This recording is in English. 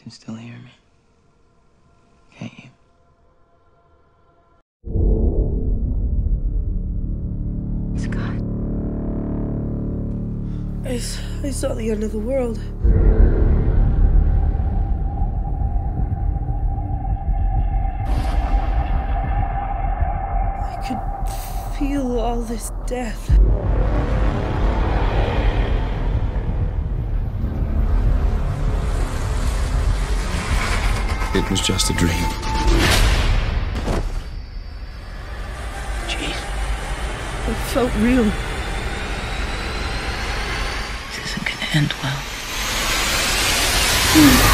can still hear me. Can't you? Scott. I saw the end of the world. I could feel all this death. It was just a dream. Jeez. It felt real. This isn't gonna end well.